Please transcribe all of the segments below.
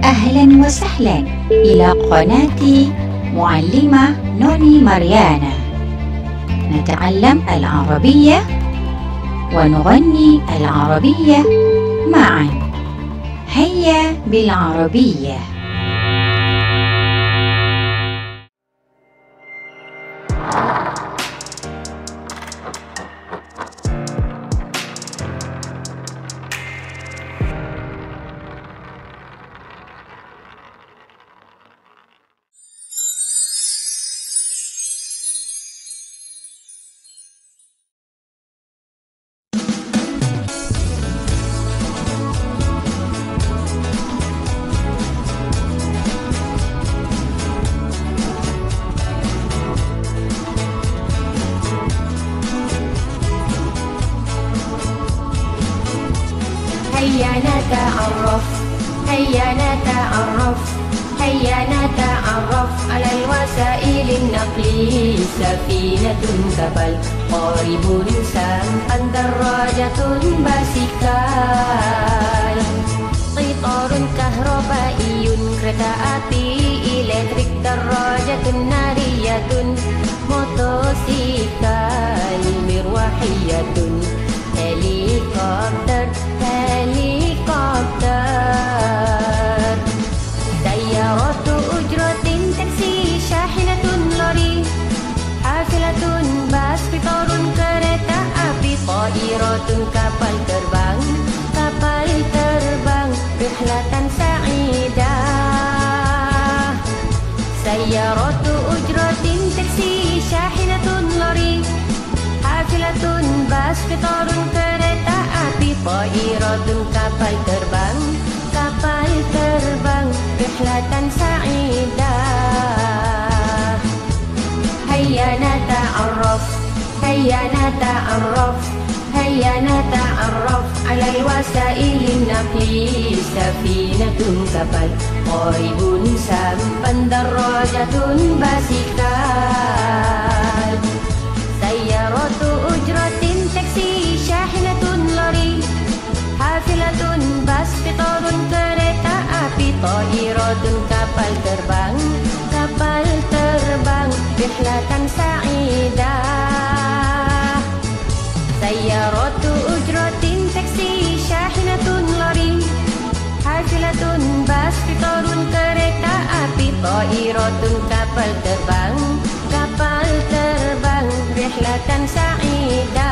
أهلا وسهلا إلى قناة معلمة نوني مريانا. نتعلم العربية ونغني العربية معا. هيا بالعربية. هيا نتعرف هيا نتعرف هيا نتعرف على الوسائل النقل. سفينة كبل قارب سمحا دراجة basikal قطار كهربائي kereta api elektrik دراجة نارية موتوسيكل مروحية helikopter سيارة أجرة تاكسي شاحنة لوري حافلة باص قطار kereta api طائرة kapal terbang رحلة سعيدة سيارة أجرة تاكسي شاحنة لوري حافلة باص قطار kereta api طائرة kapal terbang رحلة سعيدة هيا نتعرف هيا نتعرف هيا نتعرف على الوسائل النقل. سفينة كبل قارب سمحا دراجة basikal سيارة أجرة تاكسي شاحنة لوري حافلة باص قطار kereta api طائرة kapal terbang رحلة سعيدة سيارة أجرة تاكسي شاحنة لوري حافلة باص قطار kereta api طائرة kapal terbang رحلة سعيدة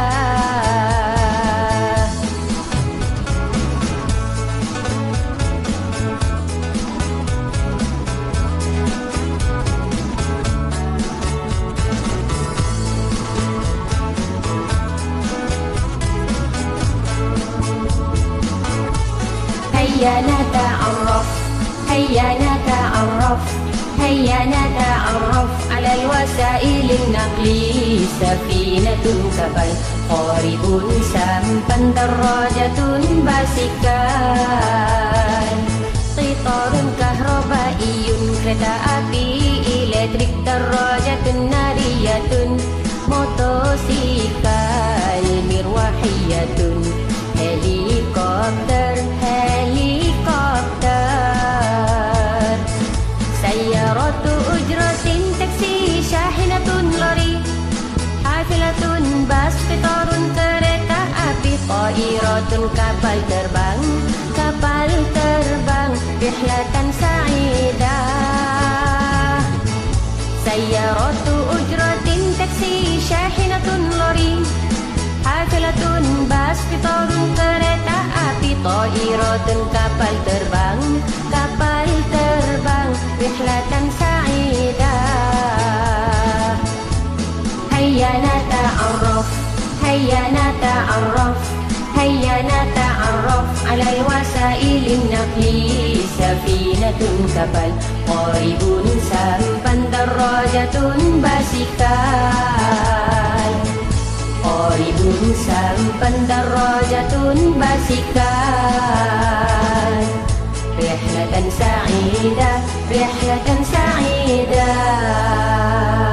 هيا نتعرف هيا نتعرف هيا نتعرف على الوسائل النقل. سفينة كبل قارب سمحا دراجة basikal قطار كهربائي kereta api elektrik دراجة نارية موتوسيكل مروحية helikopter سيارة أجرة تاكسي شاحنة لوري حافلة باص قطار kereta api طائرة kapal terbang رحلة سعيدة سيارة أجرة تاكسي شاحنة لوري حافلة باص قطار kereta api طائرة kapal terbang رحلة سعيدة هيا نتعرف هيا نتعرف هيا نتعرف على الوسائل النقل. سفينة كبل قارب سمحا دراجة basikal قارب سمحا دراجة basikal رحلة سعيدة